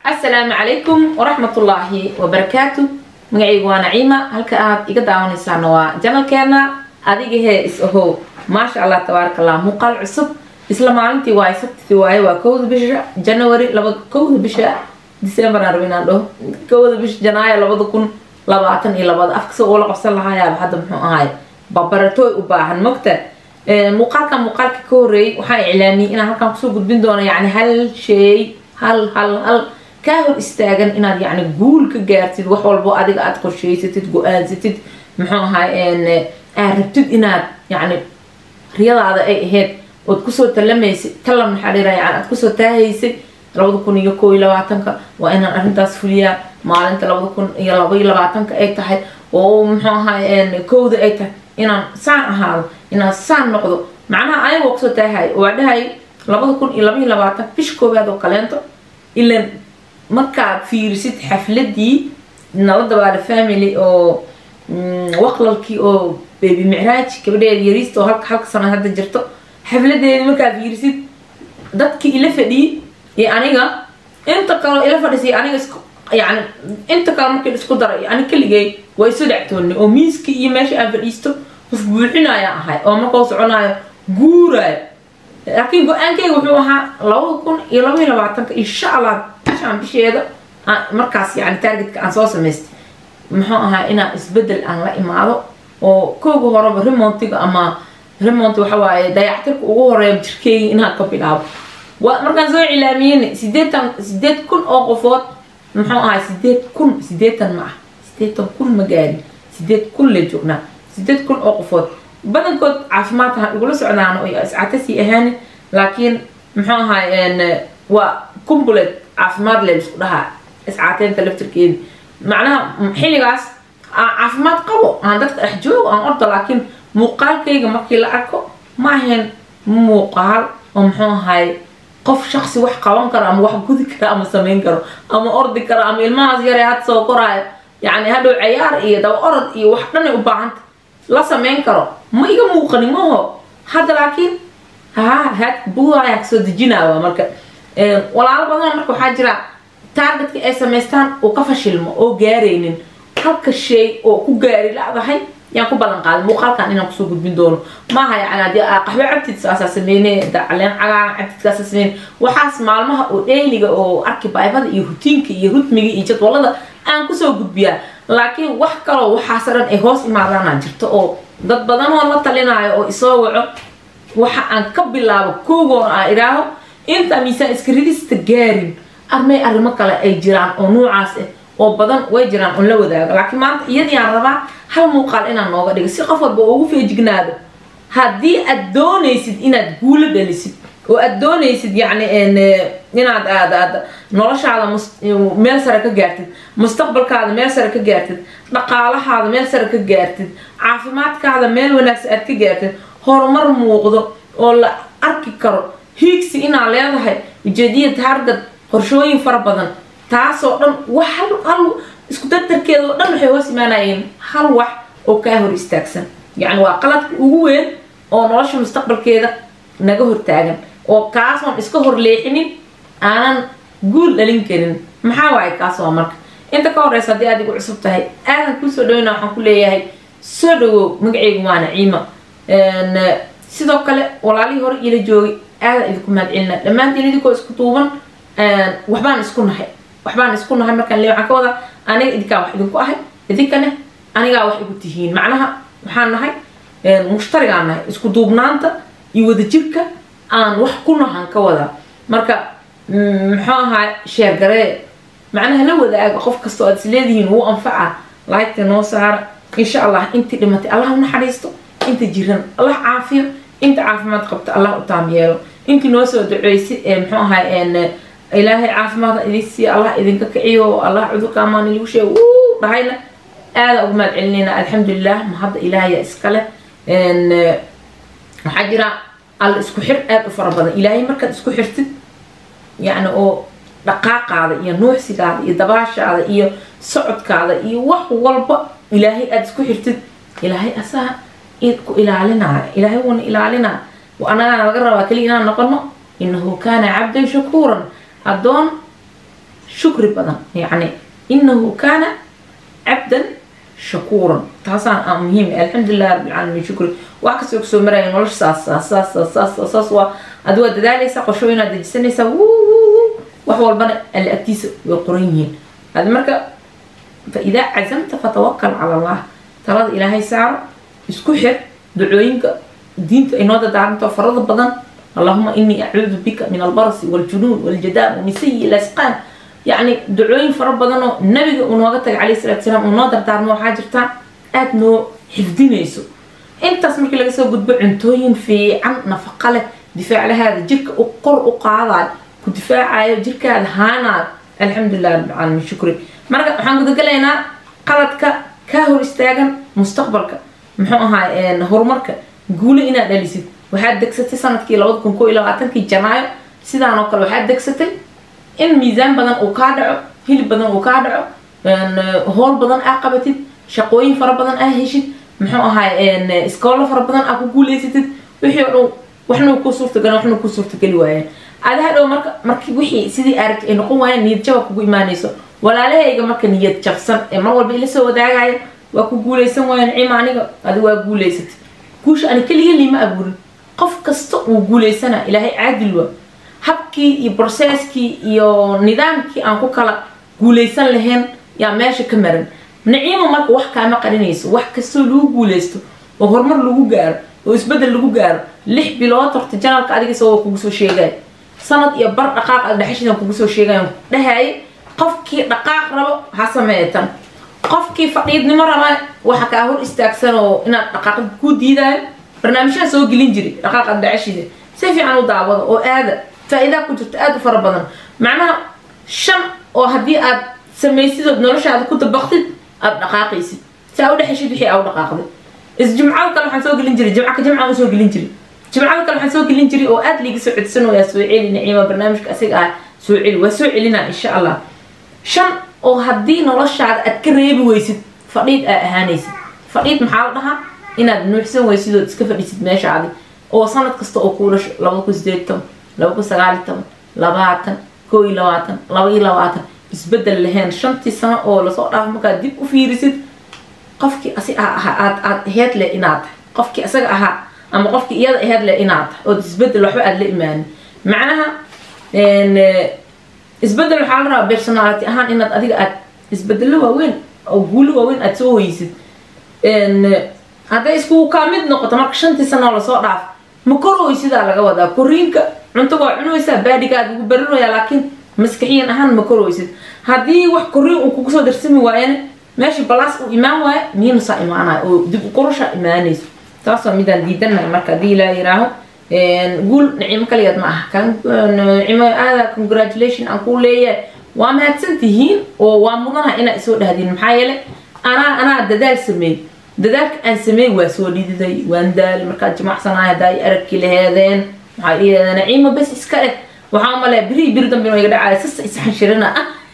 السلام عليكم ورحمة الله وبركاته. مقعي وانا عيمة هلك إيقا داون إسانوا جانل كينا أديقه هي إسهو ما شاء الله تبارك الله مقال عصب إسلام عالنتي واي سبتي واي وكوذ بشا جانوري لبض كوذ بشا ديسمبر نروينا له كوذ بش جناية لبض كون لبعتن إلى لبض أفكس أولا قصة لها يا بحد هاي بابرتوي وباهن مقتل مقال كوري وحي إعلامي إنا هالكام كسو قد بندونا يعني هل شيء هل كاهر استاغن إنا يعني قول كجارتid wax walbo adiga aad qorsheysatid go'aansatid maxaa ahaa arabtid inaad yani riyadaada ay ahayd oo ku soo talamaysid talam xariira yani aad ku soo taahaysid 2021 waa inaan arintaas fuliyaa maalinta 2022 ay tahay oo maxaa ahaa kooda ay tahay inaan saan ahaado inaan saan noqdo macnaha ayagoo ku soo taahay oo dhahay 2022 fish koobaad oo kaleento ilaa marka fiirisid xafladii nala dabaal family oo waqlalkii oo baby micraaj gabadheed yariisto halka sano hadda jirto xafladeedii marka fiirisid dadkii ila fadhiyay ee aniga inta kale ila fadhisay aniga yani inta kale markii isku daray aniga kaligay way soo dhactoonay oo miiski iyo meesha aan fadhiisto qof buuxinaya ahay oo markuu soconayo guuray laakiin go'aankaygu wuxuu ahaa 2022 insha Allah عشان بشيء مركز يعني تارجت كان صوص مست محوها إنا إسبدل أن لا إمارة وكوجو هرب ريمونتي أما ريمونتي وحواي ده يحترق وهو يبتركي إنها كوبيلاب ومركز زوج إعلاميين سديت كل أوقفات محوها سديت مع سديت كل مجال سديت كل الجبنة سديت كل أوقفات بدل كنت عفماتها يقولوا سعدان ويسعتسي أهاني لكن محوها إن وكمبلت عفمات للسودها إسعاتين تلفتركين معناها حيلغاس عفمات قبو عندك أحجو عن أرض لكن مقال كيجا مكي لأكو ما هن مقال ومحون هاي قف شخصي وح قوان كرا أم وح جود كرا أم سمين كرا أم أرض كرا أم الماز يريات سو كرا يعني هذا عيار إيه ده أرض إيه وحدنا وبعند لا سمين كرا ما يجا موقني ما هو هذا لكن هات بوها يكسد جنا ومركب walaalo badan marka waxa jira targetka ay sameystaan oo ka fashilmo oo gaareynin halka shay oo ku gaari laadahay yaan ku balan qaaday muuqaalkan inaan ku soo gudbin doono ma aha yani qaxwe cabtid sameeyay dacaleen cagaan cabtid sameeyay waxaas maalmaha oo dheeliga oo arki baayfada iyo rutiinka iyo ritmiga iyo jadwalada aan ku soo gudbiyaa laakiin wax kale waxa saran ay hoos imaadaan jirto oo dad badan oo la talinayo oo isoo waco waxa aan ka bilaabo koogo aan iraaho inta miisaan iskridista gaarin armay arimo kale ay jiraan oo noocaas ah oo badan way jiraan oo la wadaago laakiin maanta iyadii aan rabaa hal muuqaal inaan nooga dhigo si qof walba ugu feejignaado haddii aad doonaysid inaad guulo dhalisid oo aad doonaysid yani inaad aad noloshaada meel sare ka gaartid mustaqbalkaada meel sare ka gaartid dhaqaalahaada meel sare ka gaartid caafimaadkaada meel wanaagsan aad ka gaartid horumar muuqdo oo la arki karo هيكسي إن على هذا الجديد هارد قرشوين فربضن تعصو دم وحلو اسكتت كده دم حواسي معناين هل وح أو كاهر استكسن يعني وقلت وين أو نرش مستقبل كده نجهر تاجن أو كاسون اسكهر ليحنين أنا قول لينكرين محاوي كاسو مرك أنت كورة صديقة دي عصبتها هاي أنا كل سودونا حنقول ليه هاي سودو مقعي وانا عيمة إن sidoo kale walaalihi hor ila joogay aad idinku maadcilna dhamaantiin idinku isku tuuban waxbaan isku nahay markaan leeyahay ka wada aniga idinka wax idinku ahay idinkana aniga wax igu tihiin macnaha waxaan nahay mushtarigaan nahay isku duubnaanta iyo wada jirka aan wax ku nahan ka wada marka maxaa ahaa share garee macnaha la wadaaga qof kasto aad isleedihiin uu anfaca like noo saar insha Allah intii dhimatay Allah u naxariisto انت جيران الله عافيه انت عافمات قبت الله وتاميرو انت نوسو دعيسي محوها ان الهي عافمات اديسي الله اذنك كعيو الله عذو كامان اللي وشي بهاينا هذا اجمل علينا الحمد لله ما هذا الهي اسكله ان حجرا الاسكو خير اد فربدا الهي marka isku xirtid yani oo dhaqaaqaada iyo nuuxsigaada iyo dabaashaada iyo socodkaada iyo wax walba ilaahay aad isku xirtid ilaahay asaa إلى إلهي ون إلى وأنا أقرأ كلينا نقولنا إنه كان عبدا شكورا أدون شكر بدن يعني إنه كان عبدا شكورا تحسان مهم الحمد لله رب العالمين شكر وعكس يكسو مرأي نولش ساس وأدوى دالي ساقو شوينا دجسني سا وحوال بنا اللي أكتيس وقرينين هذا مركا فإذا عزمت فتوكل على الله ترى إلهي ساعة اسكحر دعوينك دينت إنودا دعمت فرض بدن اللهم إني أعوذ بك من البرص والجنون والجدام ومن سيء الأسقام يعني دعوين فرب بدنو النبي ونوقتك عليه الصلاة والسلام ونادر دارنو حاجرتا أدنو حفظينيسو انت اسمك لك سو قد بعنتوين في عن نفقة لك دفاع لهذا جيرك أقر أقاضي كدفاع عايو جيرك هانا الحمد لله رب العالمين شكري مرقا waxaan guda galaynaa qaladka ka hor istaagan mustaqbalka muxuu ahaa horumarka guul inaad dhalisid waxaad degsatay sanadkii 2022 janaayo sidaan oo kale waxaad degsatay in miisaan badan uu ka dhaco hilib badan uu ka dhaco hool badan aad qabatid shaqooyin fara badan aad heshid muxuu ahaa iskool fara badan aad ku guuleysatid wixii oo waxna ku suurtagal waxna ku suurtagal waayeen aad hadhow markii wixii sidii aragti ay noqon waayeen niyad jab kugu iimaanayso walaalahayga marka niyad jabsan ee mar walba ila soo wadaagaya waa ku guuleysan waayeen ciimaaniga adiga waa guuleysatay kuush ani kaliya lima abuurin qof kasta uu guuleysana ilaahay caadil waa habkii iyo processkii iyo nidaamkii aan ku kala guuleysan lahayn yaa meesha ka maran naciimo marka wax kaama qarinayso wax kasta lagu guuleysto oo horumar lagu gaaro oo isbedel lagu gaaro 6 bilood horta janaalka adiga soo kugu soo sheegay sanad iyo bar dhaqaaq dhaxashidan kugu soo sheegay dhahay qofkii dhaqaaq rabo ha sameeytan qofkii fadhiidnimo raba waxa ka hor istaagsan oo inaad dhaqaaq ku diidaayo barnaamijyada soo gelin jiray dhaqaaq dhaxashida si fiican u daawado oo aada فإذا كنت تأدي فربنا معناها شن أو هدي أد سميسيد ونرش هذا كنت بختد الدقاقيسي سأود حشيد بحي أو دقاقي إذا جمعة كانوا حنسوق الإنجلي جمعة وسوق الإنجلي جمعة كانوا حنسوق الإنجلي أو أد لي سعد سنة يا سويعلي نعيمة برنامج كأسيق سويعلي وسويعلينا إن شاء الله شن أو هدي نرش هذا أتكريب ويسد فريد أهانيسي فريد محاولها إن نحسن ويسد وتسكفر يسد ماشي عادي أو صنت قصة أقولش لو كنت لو كسرعتهم لبعتن كوي لبعتن لوي لبعتن isbedel lahayn shantii sano oo la soo dhaaf marka dib u fiirisid qofkii aad head le inaad qofkii asaga aha ama qofkii iyada head le inaad oo isbedel waxba aad la iimaan macnaha isbedel waxa la rabaa personality ahaan inaad adiga aad isbedel waaweyn oo guul waaweyn aad soo weysid hada isku ka mid noqoto marka shantii sano la soo dhaaf ma koro sida laga wadaa koriinka cunto waa cunaysa baadigaad ugu barinaya laakiin maskaxiyan ahaan ma koraysid hadii wax koriin uu kugu soo darsami waayeen meeshii balaas uu imaan waay miin sa imaanay oo dib u qorasha imaanayso taas oo midaan diidanay marka hadii la yiraaho guul naciimo kaliyaad ma aha kan naciimo aada congratulation aan ku leeyahay waa mahadsantihiin oo waa mudanaha ina soo dhahdin maxaa yeelay ana dadaal sameey dadaalka aan sameey waa soo dhididay waan daal marka jimacsanaa haday aragki lahaydeen waxay iyada naciimo bas iska leh waxaan malay biri dambe way dhacay sax shirina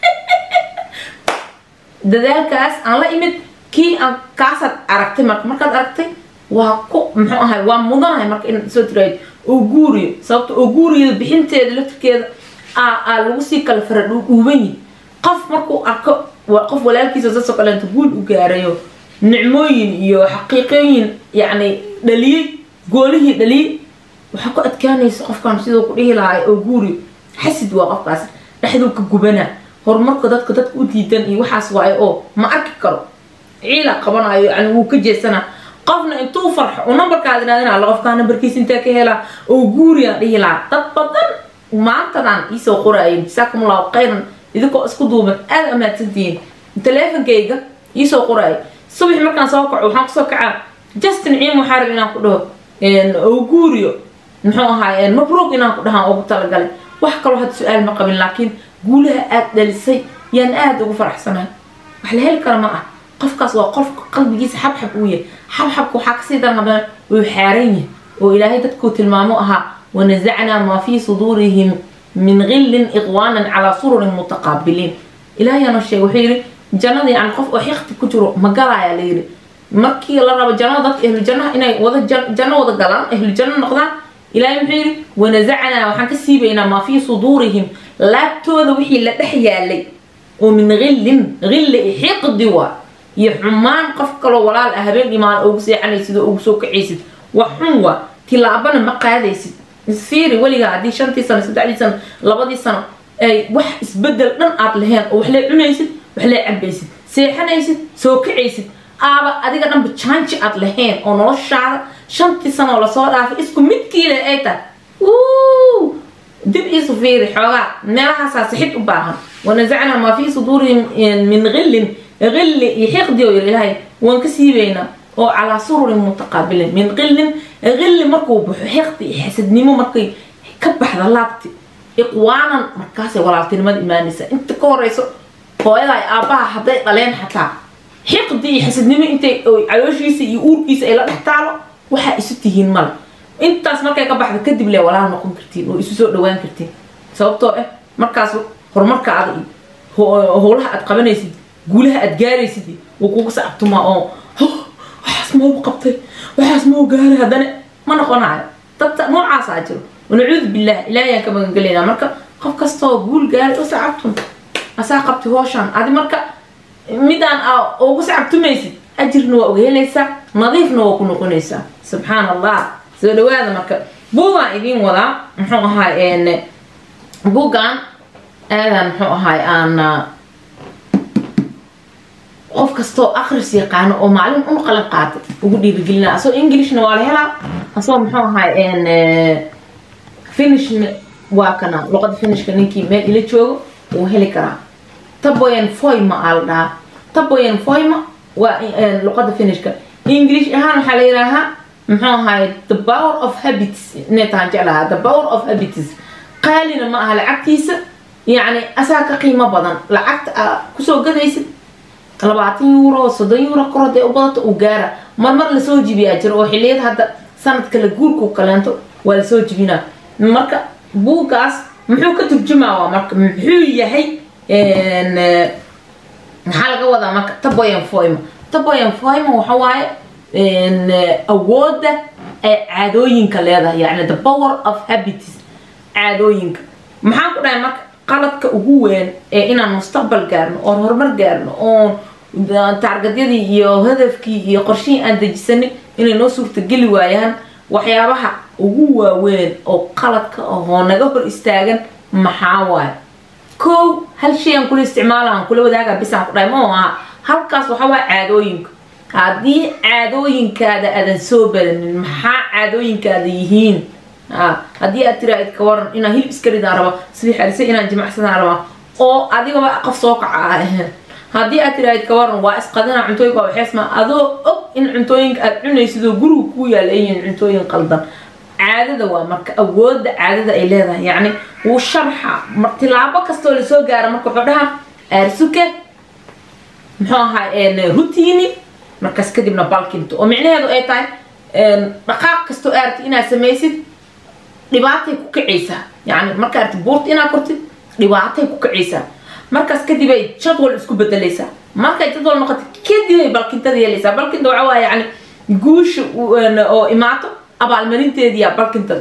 dadaalkaas aan la imid kii aan kaasad aragtay markaad aragtay waa ku muxuu ahay waa mudanahay marka in soo tirayd oo guuriyo sababta oo guuriyo bixinteeda laftirkeeda lagu sii kala faradhu dhuuban qof markuu arko waa qof walaalkiisa soo kaleento guul u gaarayo nicmooyin iyo xaqiiqooyin yani dhaliyay goolihii dhaliyay waxa ku adkaanaysa qofkan sidoo ku dhihi lahay oo guuri xasid waa qofkaas dhaxdu ka gubana horumarka dadka u diidan iyo waxaas waay oo ma arki karo ciila qabanayo yani uu ka jeesana qofna intuu farxo oo numberkaad inaadina la qofka numberkiisa inta ka hela oo guuri aan dhihi lahaa dad badan maantadan isoo qoraayo jazakumullahu khayran idinko isku duuban aad amaadsantiin teleefankayga isoo qoraayo subax markaan soo kaco waxaan kusoo kacaa Justin ciimo xarib inaan ku dhaho oo guuriyo muxuu ahaa mabruuq inaan ku dhahan ugu tala galay wax kale had su'aal ma qabin laakiin guulaha aad dhalisay yaan aad ugu faraxsanahay wax la heli karo ma ah qofkaas waa qof qalbigiisa xabxab u yahay xabxabku waxa ka sii darnaa uu xaaran yahay oo ilaahay dadku tilmaamo aha ونزعنا ما في صدورهم من غل إغوانا على سرر متقابلين إلهي أنا الشيء وحيري جنة عن قف وحيخت كتر مقرع يا ليري مركي الله رب جنة ضد أهل الجنة إنا وضد جنة وضد قلان أهل الجنة نقضان إلهي محيري ونزعنا وحنك السيبين ما في صدورهم laabtooda wixii la dhex yaalay oo min qilli xiqdi waa iyo xumaan qof kaloo walaal ah habeen imaan ugu seexanaysid oo ugu soo kacaysid wax xun waa tilaabana ma qaadaysid isfiiri weligaa haddii 5 sano 3 sano 2 sano ay wax isbedel dhan aad lahayn oo wax la cunaysid wax la cabaysid seexanaysid soo kacaysid aaba adiga dhanba change aad lahayn oo noloshaada 5 sano la soo dhaafay isku midkiile ay tahay dib isu fiiri xoogaa meelahaas saxid u baahan ونزعنا ما في صدورهم من غل يحقد إلهي وانكسيبينا أو على سرر متقابلين من غل مركوب حقد يحسد نيمو مركي كبح ذلابتي إقوانا مركاسي ولا تنمد إيمانيسا انت كوريسو هو إلهي آباها حضي قلين حتى حقد يحسد نيمو انت عيوشيسي يقول كيسا إلا نحتاله وحا إسوتيهين مال انت اسمركي كبح ذا كدب لي ولا نقوم كرتين وإسوسو دوان كرتين سببتو مركاسو horumarka aad howlaha aad qabanaysid guulaha aad gaaraysid oo kugu sacabtuma oo waxaas ma u qabtay waxaas ma u gaaray hadana ma noqonayo dadka noocaas ah jiro wanacuud billah ilaahay ka magan galina marka qof kasto guul gaaray oo sacabtum asaa qabti hooshan adi marka midaan ugu sacabtumaysid ajirna waa ogeelaysa nadiifna waa ku noqonaysa subhanallah soo dhawaada marka buuga idin wada muxuu ahaa buugan aadan muxuu ahay aan qof kasto akhris yaqaan oo maalin u qalan qaatay ugu dhiirigelina asoo Englishna waa la helaa asoo muxuu ahay Finnish waa kana luqada Finnishka ninkii meel ila joogo uu heli karaa taboyan foima alda taboyan foima waa luqada Finnishka English ahaan waxa la yiraahdaa muxuu ahay the power of habits netaan jeclaha the power of habits qaalina ma aha lacagtiisa يعني أساك قيمة بدن لعقت كسو قديسد 20 يورو 60 يورو قرض وبضت وجارة مرة لسوجي بيأجر وحليت هذا سنة كلا جوركو كلانتو ولا سوجي بينا مركا بوكاس محو كتب جماعة مركا محو يهي إن حلقة وضع مركا تبوين فايمة وحواي إن أود عادوين كلاه يعني the power of habits عادوين محاكو ده مركا qaladka ugu weyn ee inaan mustaqbal gaarno oo horumar gaarno oo targetyadii iyo hadafkii iyo qorshihii aan dejisanay inay noo suurta gali waayaan waxyaabaha ugu waaweyn oo qaladka oo naga hor istaagan maxaa waay koow hal shay aan kula isticmaalaan kula wadaaga bisaan ku dhahay ma aha halkaas waxa waa caadooyinka haddii caadooyinkaada aadan soo badanin maxaa caadooyinkaada yihiin haddii aad tiraahid ka waran inaan hilib iska ridaan raba sidii xarisay inaan jimacsadaan raba oo adigaba qof soo kaca ahayn haddii aad tiraahid ka waran waa isqadana cuntooyinka waa xeesma adoo og in cuntooyinka aad cunaysid oo guriga ku yaalayiin cuntooyin qaldan caadada waa marka awoodda caadada ay leedahay yacni wuu sharxa tilaabo kastoo la soo gaaro marka wuxuu dhahaa aarsuke muxuu ahaa rutiini markaas kadibna balkinto oo micnaheedu ay tahay dhaqaaq kastoo aarti inaad samaysid dhibaatay ku kicaysaa yani marka aad buurta inaad kortid dhibaatay ku kicaysaa markaas kadib ay jadwal isku bedelaysaa markay jadwal noqoto kadib ay balkintada yeelaysaa balkinta waxa waa yani guusha oo imaato abaalmarinteediya balkintada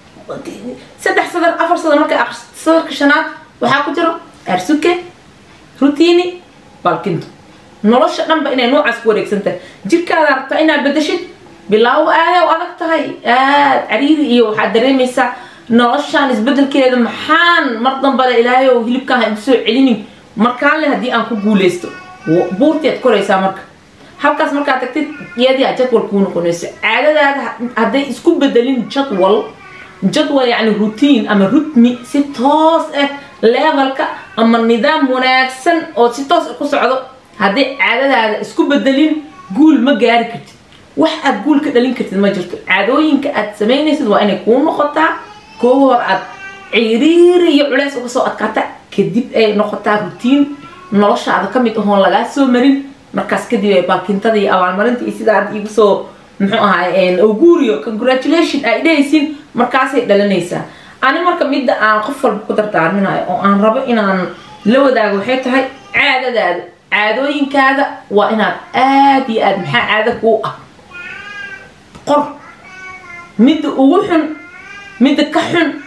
3 sadar 4 sadar markay akhristo sadarka shanaad waxaa ku jiro arsuke rutiini balkinto nolosha dhanba inay noocaas ku wareegsantahay jirkaada rabtaa inaad bedeshid bilaaw aad u adag tahay aad cariiri iyo waxa dareemaysaa noloshaan isbedelkeeda maxaan mar danbada ilaahay oo hilibka ha soo celinin markaan le hadii aan ku guuleysto buurteed koraysaa marka halkaas marka tagtid iyadii jadwal ku noqonaysa caadadaada haday isku bedelin jadwal yani routine ama rhythm si toos ah levelka ama nidaam wanaagsan oo si toos ku socdo hadii caadadaada isku bedelin guul ma gaari kartid wax aad guul ka dhalin kartid ma jirto caadooyinka aad sameynaysid waa inay ku noqotaa koor aad ciriiri iyo culays uga soo adkaata kadib ay noqotaa routine noloshaada kamid ah oo laga soo marin markaas kadib ay balkintada iyo abaalmarinta iyo sida aad igu soo muxuu ahaa augurio congratulations ay dhaysin markaas ay dhalanaysaa ani marka mid aan qof walba ku dardaarminayo oo aan rabo inaan la wadaago waxay tahay caadadaada caadooyinkaada waa inaad aad iyo aad maxaa caado ku ah qor mid ugu xun mid ka xun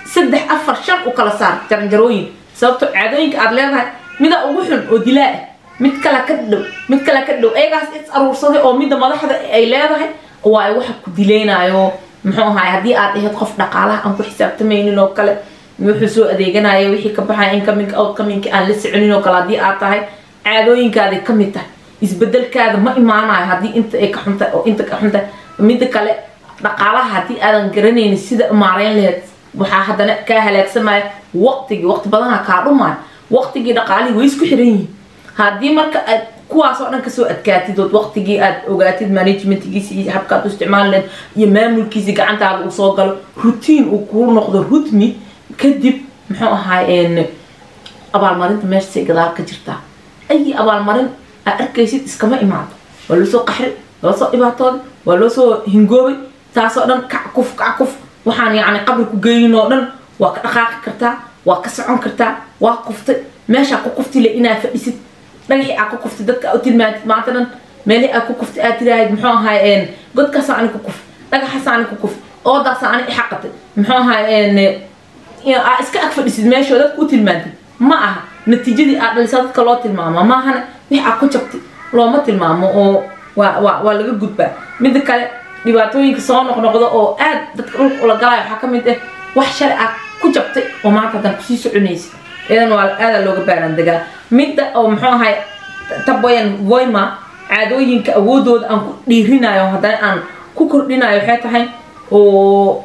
saddex afar shan u kala saar jaranjarooyin sababto caadooyinka aad leedahay mida ugu xun oo dilaa mid kala ka dhow eegaas is aruursaday oo mida madaxda ay leedahay waa ay waxa ku dileenayo muxuu ahaay haddii aad ahayd qof dhaqaalaha aan ku xisaabtamaynin oo kale wuxuu soo adeeganaya wixii ka baxay incoming outcoming aan la soconin oo kale haddii aad tahay caadooyinkaada ka mid tahay isbedelkaada ma imaanayo haddii inta ay ka xuntahay oo inta ka xuntahay mida kale dhaqaalaha haddii aadan garanaynin sida maareyn lahayd waxaa haddana kaa halaagsamaya waqti badana kaa dhumaayo waqtigii dhaqaalihii way isku xiran yihiin haddii marka aad kuwaas oo dhan kasoo adkaatid ood waqtigii aad ogaatid managementkiisa iyo habkaad u isticmaali lahayd iyo maamulkiisa gacantaada uu soo galo routine uu kuu noqdo rhythmi kadib muxuu ahaay abaalmarinta meeshaasay gadaal ka jirtaa ay abaalmarin aad arkaysid iskama imaado waa loo soo qaxri waa loo soo dhibaatooday waa loo soo hingoobay taasoo dhan kac kuf waxaan yacni qabri ku geynin oo dhan waa ka dhaqaaqi kartaa waa ka socon kartaa waa kuftay meeshaa ku kufti le inaad fadhisid dhagaxii aad ku kuftay dadka aad u tilmaantid maanta dhan meelihii aad ku kuftay aad tiraahid muxuu ahaay godkaasa ani ku kuf dhagaxaasa ani ku kuf oodaasa ani ixaqatay muxuu ahaay aad iska ag fadhisid meeshoo dadka u tilmaantid ma aha natiijadii aad dhalisa dadka loo tilmaamo maahana wix aad ku jabtay looma tilmaamo oo waa laga gudbaa mida kale dhibaatooyinka soo noqnoqda oo aad dadka dhulka ula galaayo waxaa ka mid ah wax shalay aad ku jabtay oo maanta haddana kusii soconaysa idan waa aadaa looga baaran degaa midda oo muxuu ahay taboyan voima caadooyinka awoodooda aan ku dhiirinayo haddana aan ku kordhinayo waxay tahay oo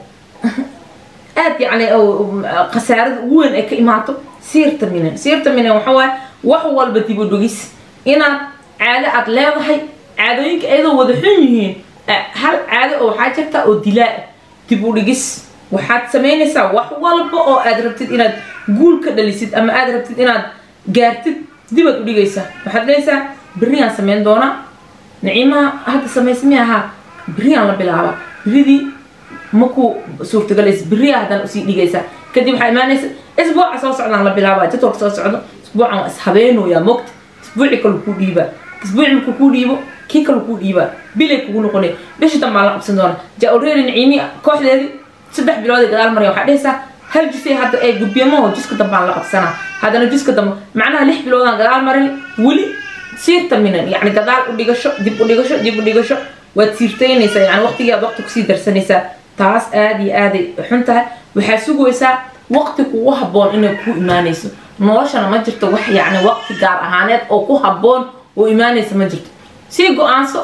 aad yacni khasaarada ugu weyn ay ka imaato siirta minan waxa waaye wax walba dib u dhigis inaad caado aad leedahay caadooyinka iyadoo wada xun yihiin hal caado oo waxaa jirta oo dilaa dib u dhigis waxaad samaynaysaa wax walba oo aad rabtid inaad guul ka dhalisid ama aad rabtid inaad gaartid dibaad u dhigaysaa waxaad leeysaa berriyaan samayn doonaa naciimaha hadda samaysmi ahaa berriyaan la bilaaba berridii maku suurtagalaysa berriyaa haddana usii dhigaysaa kadib waxaa imaanaysa isbuuca soo socdaan la bilaabaa jadwalka soo socdo isbuucan waa ishabeenooyaa mogta isbuuci kalu kuu dhiibaa isbuuci markuu kuu dhiibo kii kalu kuu dhiibaa bilay kugu noqonay bishii dan baa la qabsan doona jaa-ureeri naciimi kooxdeedii 3 bilood gadaal maraya waxaa dhehaysaa hal jisay hadda ay gudbiyamaho jiska dambaan la qabsanaa haddana jiska dambe macnaha 6 biloodaan gadaal marin weli siirta minan yacni gadaal u dhigasho dib u dhigasho waad siirtaynaysaa yacni waqtigii aad waqti kusii darsanaysaa taas aad iyo aaday xun tahay waxaa sugaysaa waqti kugu habboon inay kuu imaanayso noloshana ma jirto wax yacni waqti gaar ahaaneed oo ku habboon oo imaanaysa ma jirto sii go-aanso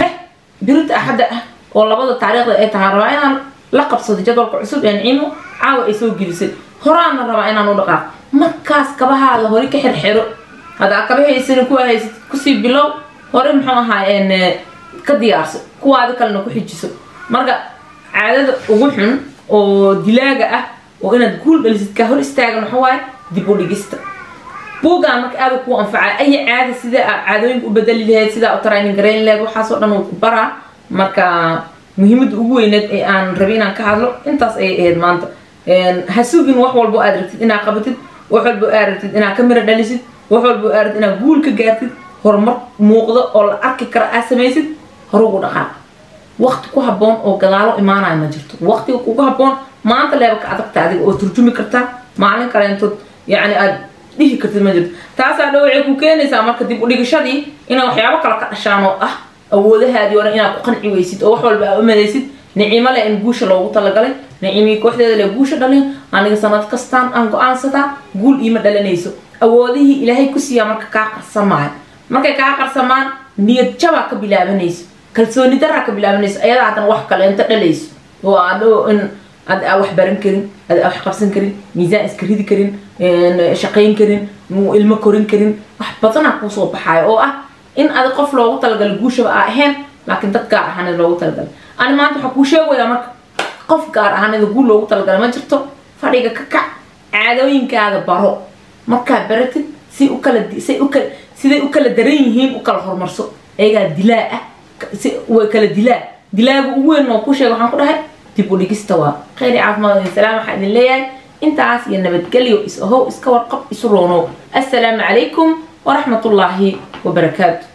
birinta axadda ah oo labada taariikhda ay tahay rabaa inaan la qabsado jadwalka cusub ee naciimo caawa ay soo gelisay horaana rabaa inaan u dhaqaaq markaas kabahaada hore ka xirxiro haddaa kaba haysana kuwa haysid kusii bilow hore muxuu ahaa ka diyaarso kuwaada kalena ku xijiso marka caadada ugu xun oo dilaaga ah oo inaad guul dhalisid ka hor istaagan waxa waaye dib u dhigista buugaan marka aada kuu anfacay ay caada sida caadooyinka u bedeli lahayd sidaa u training garayn lahayd waxaasoo dhan uu ku baraa marka muhiimadda ugu weyneed ee aan rabay inaan ka hadlo intaas ayay ahayd maanta ha sugin wax walbo aad rabtid inaad qabatid wax walbo aad rabtid inaad ka miro dhalisid wax walbo aad rabtid inaad guul ka gaartid horumar muuqdo oo la arki kara aad samaysid hore ugu dhaqaaq waqti ku habboon oo gadaalo imaanayo ma jirto waqtiga kugu habboon maanta leeba ka adagta adiga oo turjumi kartaa maalin kaleentood yacni aad dhihi kartid ma jirto taasaa dhow waxay ku keenaysaa marka dib u dhigashadii inaad waxyaabo kale ka dhashaan oo ah awoodahaadii hore inaad ku qanci weysid oo wax walba aad u madaysid naciimo leh in guusha loogu talagalay naciimii kooxdeeda leh guusha dhalin aniga sanad kastaan aan go-aansadaa guul iima dhalanayso awoodihii ilaahay ku siiyaa marka kaa qarsamaayo markay kaa qarsamaan niyad jabaa ka bilaabanayso kalsooni daraa ka bilaabanayso ayadaa haddana wax kale inta dhalayso oo aadho in aad wax baran karin aad wax qabsan karin miisaan iska ridi karin shaqayn karin ilmo korin karin wax badanaa kuusoo baxaayo oo ah in aad qof loogu talagalay guushaba aa ahayn laakiin dad gaar ahaaneed loogu talagalay ani maanta waxaa kuu sheegayaa marka qof gaar ahaaneed guul loogu talagalay ma jirto fadhiga ka kac caadooyinkaada baro markaa baratid siday u kala daran yihiin u kala horumarso ayagaa dilaa ah way kala dilaaga ugu weyn oo ku sheega waxaan ku dhahay dib u dhigista waa khayr caafimaad iyo salaam waxaan idin leeyahay intaas iyo nabadgelyo is ahow iska warqab isu roonow assalaamu calaykum waraxmatullaahi wabarakaatu